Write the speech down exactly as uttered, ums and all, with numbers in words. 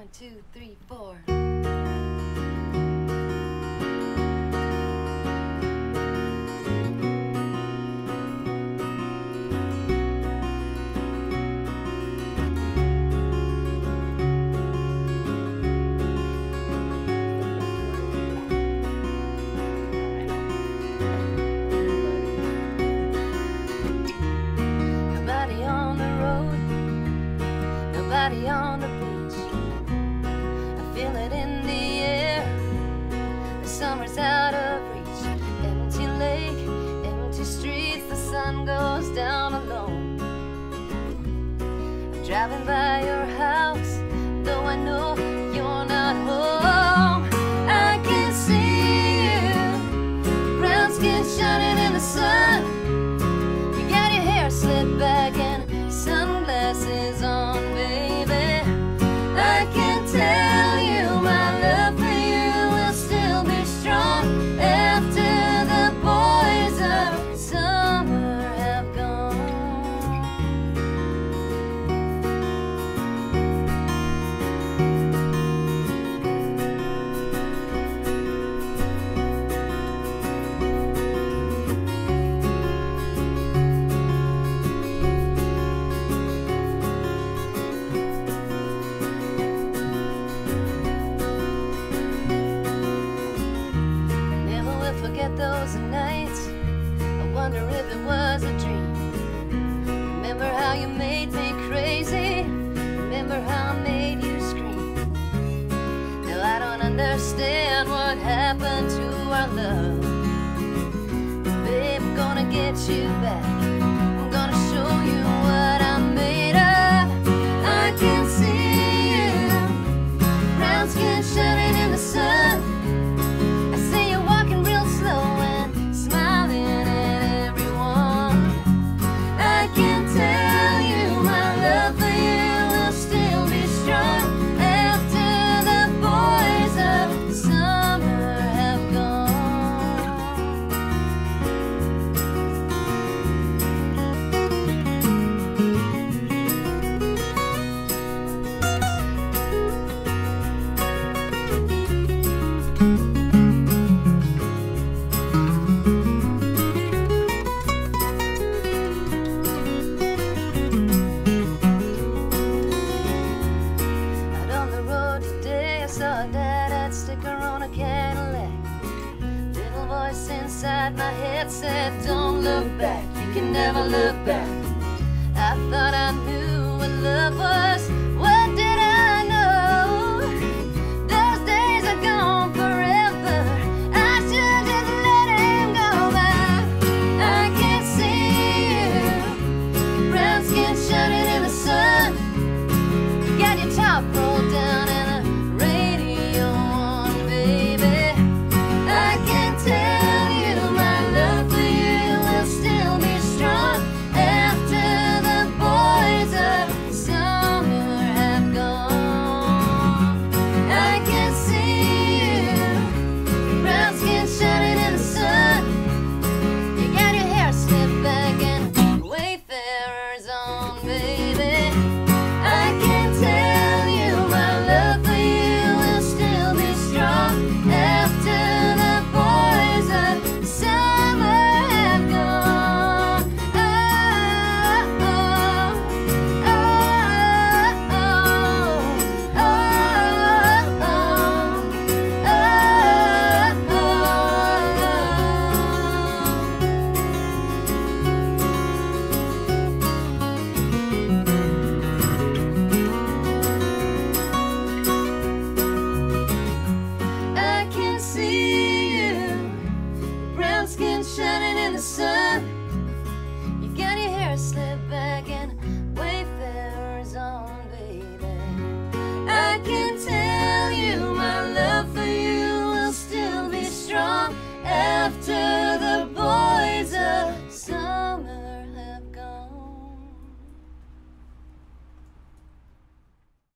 One, two, three, four. Nobody on the road, nobody on the beach. I feel it in the air, the summer's out of reach. Empty lake, empty streets, the sun goes down alone. I'm driving by your house, though I know you're not home. I can see you, brown skin shining in the sun. You got your hair slicked back and sunglasses on, baby. I can tell you my love for you will still be strong after the boys of summer have gone. Never will forget those nights. I wonder if it was a dream. Remember how you made me crazy. Remember how I made you scream. Now I don't understand what happened to our love. But babe, I'm gonna get you back. I'm gonna show you what I'm made of. I can see you, brown skin shining in the sun. I see you walking real slow and smiling at everyone. I can tell you my love for you will still be strong after the boys of summer have gone. Out on the road today, I saw a dad sticker on a Candell. Little voice inside my head said, don't look back, you can never look back. I thought I knew what love was. What did I know? Those days are gone forever. I should just let him go back. I can see you, brown skin shining in the sun. You got your top rolled down and a radio on, baby. I can tell you my love for you will still be strong after the boys of summer have gone. I can see you, brown skin shining in the sun. You got your hair slicked back and wayfarers on, baby. I can tell you my love for you will still be strong after the boys of summer have gone. Oh, oh, oh, oh, oh, I can see you, brown skin shining in the sun.